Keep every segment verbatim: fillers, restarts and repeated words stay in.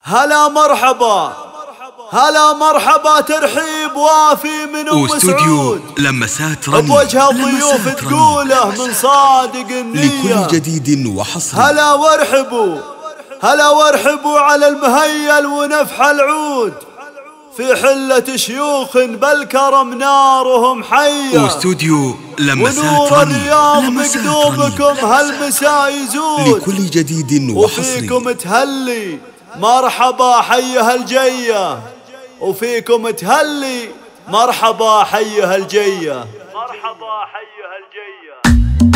هلا مرحبا هلا مرحبا ترحيب وافي من ام سعود لمسات رني بوجه الضيوف تقوله من صادق النية لكل جديد وحصري. هلا وارحبوا هلا وارحبوا على المهيل ونفح العود في حلة شيوخ بالكرم نارهم حية واستوديو لمسات ونور رني الرياض مقدوبكم هالمساء يزود لكل جديد وحصري. وفيكم تهلي مرحبا حيها الجية وفيكم تهلي مرحبا حيها الجية مرحبا حيها الجية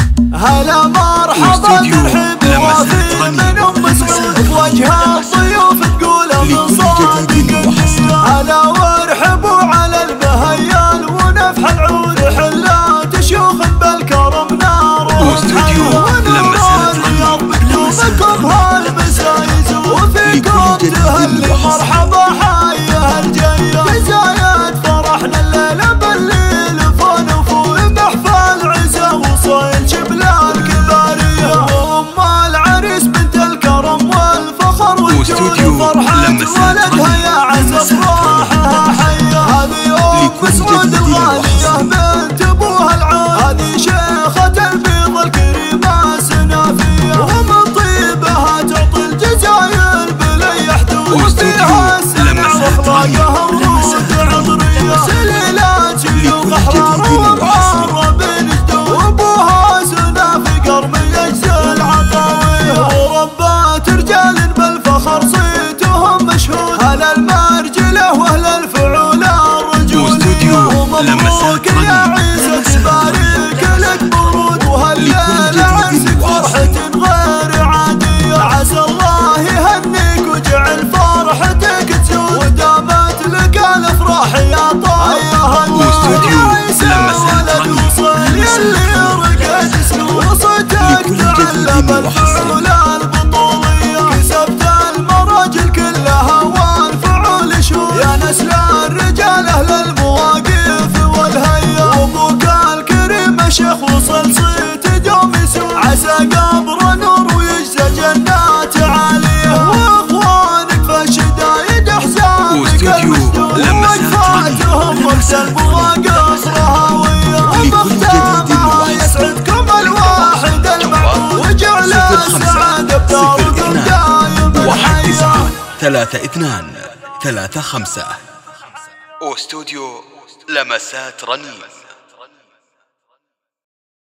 هلا مرحبا ترحب وافي من ام سعود بوجه الضيوف تقوله من صادق النية هلا وارحبوا على المهيل ونفح العود حلات شيوخ بالكرم نارهم حية ونور الرياض مقدوبكم هالمساء يزود وفيكم تهلي مرحبا حيها الجية بزايد فرحنا الليلة بالليل فن وفوق بحفال عزا وصيل شبلان كبارية وام العريس بنت الكرم والفخر والجود فرحة ولدها يا عز افراحها حية هذه ام سعود الغالية بنت ابوها العود هذه شيخة البيض الكريمة سنافية ومن طيبها تعطي الجزاير بلي حدود وفيها السنة واخلاقها ورود عطرية سليلات شيوخ احرار وابعار بين جدود وابوها سنافي قرمي يجزي العطاوية وربات رجال بالفخر صيتهم مشهود هلا المرجلة واهل الفعول الرجولية ومبروك يا عيسى تبارك لك برود وهالليلة عرسك فرحة غير عادية عسى الله يهنيك وجعل فرحتك تزود ودامت لك الافراح يا طايها ولد وصل يلي رقد سنون وصوتك تعلم الفعول البطولية كسبت المراجل كلها والفعول شهود يا نسل الرجال اهل المواقف والهيا وابوك الكريم شيخ وصل صيت دوم يسود عسى قبر نور ويجزى جنات عالية واخوانك فالشدايد احزانك المسدود ووقفاتهم وقت المواقف رهاوية وبختامها يسعدكم الواحد المعبود وجعل السعادة بداركم دايم واحد تسعة ثلاثة اثنان ثلاثة خمسة. واستوديو لمسات رني.